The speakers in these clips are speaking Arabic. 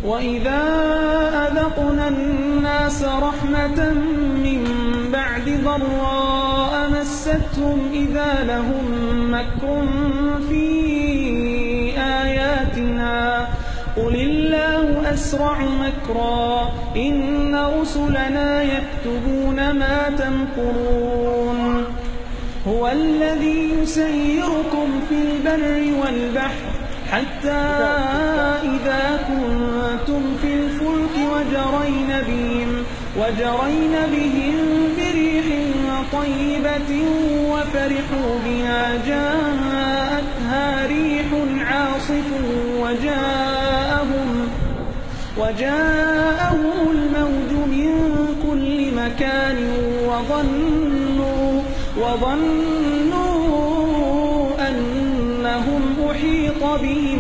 وإذا أذقنا الناس رحمة من بعد ضراء مستهم إذا لهم مكر في آياتنا قل الله أسرع مكرا إن رسلنا يكتبون ما تمكرون هو الذي يسيركم في البر والبحر حتى إذا كنتم في الفلك وجرين بهم بريح طيبة وفرحوا بها جاءتها ريح عاصف وجاءهم الموج من كل مكان وظنوا أنهم أحيط بهم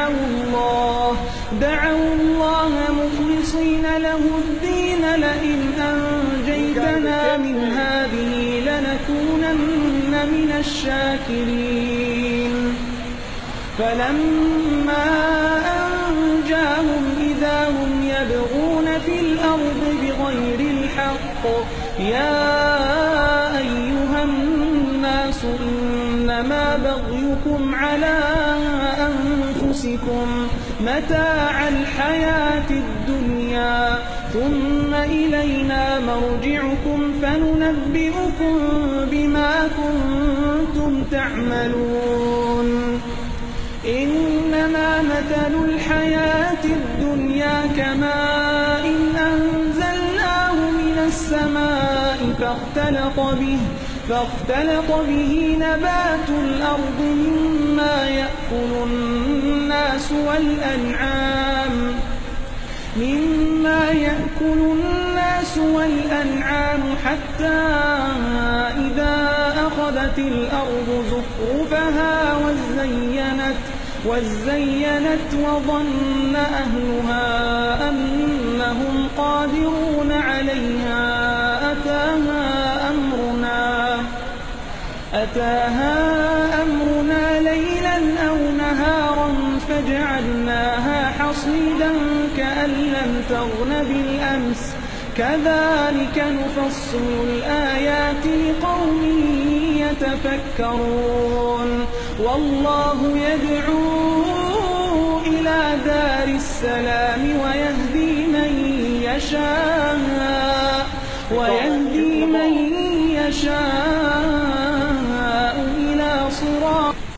دعوا الله مخلصين له الدين لئن أنجيتنا من هذه لنكونن من الشاكرين فلما أنجاهم إذا هم يبغون في الأرض بغير الحق يا أيها الناس إنما بغيكم على أنفسكم متاع الحياة الدنيا ثم إلينا مرجعكم فننبئكم بما كنتم تعملون إنما مثل الحياة الدنيا كماء أنزلناه من السماء فاختلط به نبات الأرض مما يأكل الناس والأنعام حتى إذا أخذت الأرض زخرفها وزينت وظن أهلها أنهم قادرون عليها أتاها أمرنا ليلا أو نهارا فجعلناها حصيدا كأن لم تغن بالأمس كذلك نفصل الآيات لقوم يتفكرون والله يدعو إلى دار السلام ويهدي من يشاء